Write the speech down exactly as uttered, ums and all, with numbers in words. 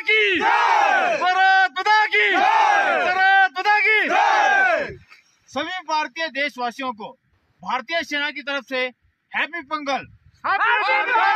की, भारत माता की, भारत माता की। सभी भारतीय देशवासियों को भारतीय सेना की तरफ से हैप्पी पोंगल।